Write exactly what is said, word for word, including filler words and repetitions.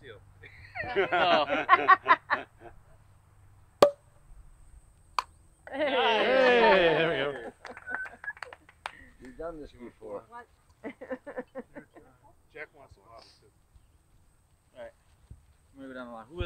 you. Oh. Hey, there we go. You've done this before. Jack wants to watch it. All right. I'm gonna go down the line. Who